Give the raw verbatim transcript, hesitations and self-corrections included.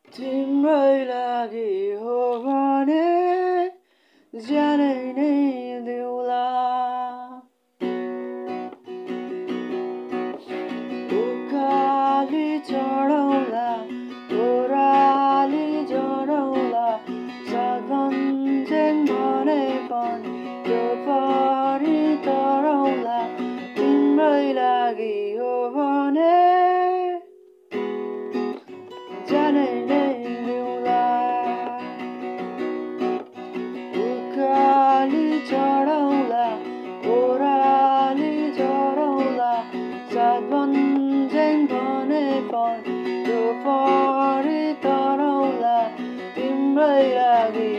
तिम्रै लागि हो भने ज्यानै नै दिउँला। उकाली चढौँला ओह्राली जरौँला सातभन्ज्याङ भने पनि त्यो परी तरौँला। तिम्रै लागि हो भने ज्यानै नै दिउँला। उकाली चढौँला ओह्राली जरौँला सातभन्ज्याङ भने पनि त्यो परी तरौँला। तिम्रै लागि